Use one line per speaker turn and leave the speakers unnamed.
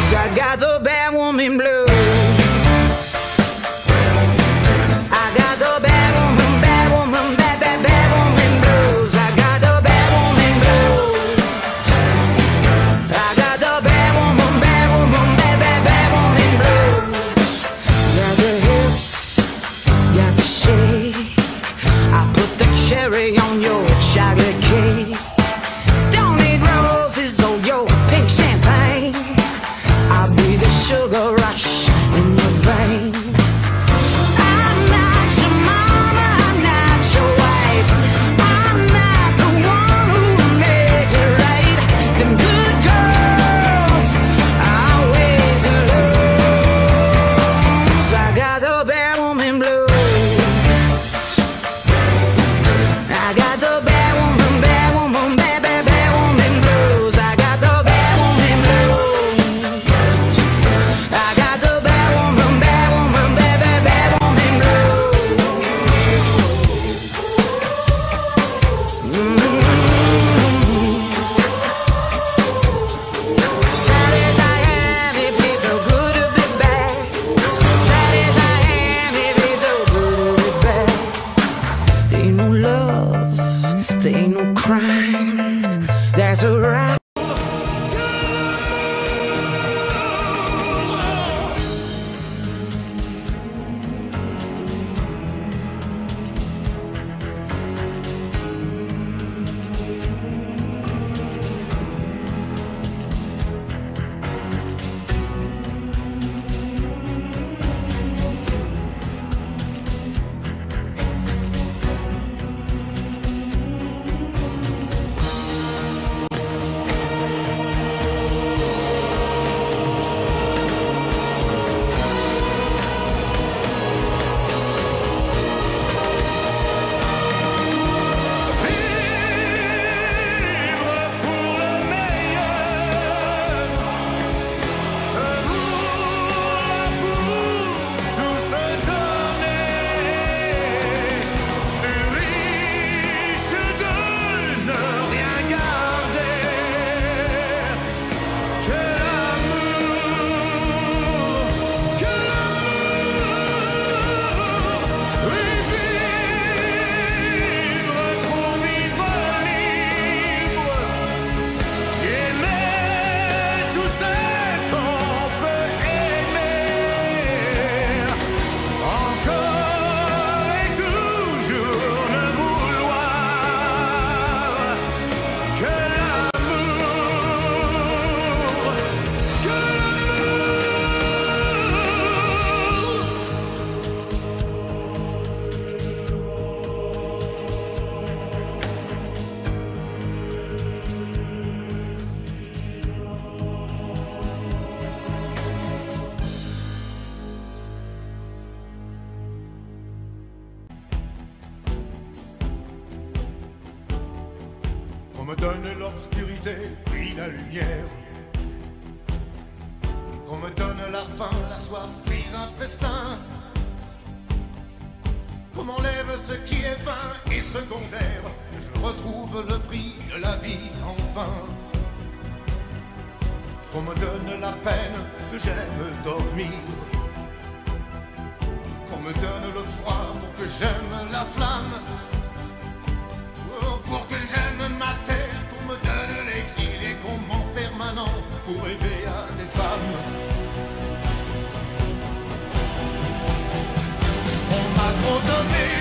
I got the bad woman blues. I got the bad woman, bad woman, bad, bad, bad woman blues. I got the bad woman blues. I got the bad woman, bad woman, bad, bad, bad woman blues. Got the hips, got the shake. I put the cherry on your chocolate cake. Don't need roses or your pink champagne. I'll be the sugar rush in your veins. I'm not your mama, I'm not your wife. I'm not the one who'll make it right. Them good girls always lose. I got the bad woman blues. I got the bad woman, bad, bad, bad woman blues. I got the bad woman blues. I got the bad woman, bad, bad, bad woman blues. Sad as I am, it feels so good to be back. Sad as I am, it feels so good to be back. There ain't no love, there ain't no crime. There's a right.
On me donne l'obscurité puis la lumière. On me donne la faim, la soif puis un festin. Qu'on m'enlève ce qui est vain et secondaire. Je retrouve le prix de la vie enfin. Qu'on me donne la peine que j'aime dormir. Qu'on me donne le froid pour que j'aime la flamme. Pour que j'aime ma terre, qu'on me donne l'exil et qu'on m'enferme un an pour rêver à des femmes. On m'a trop donné.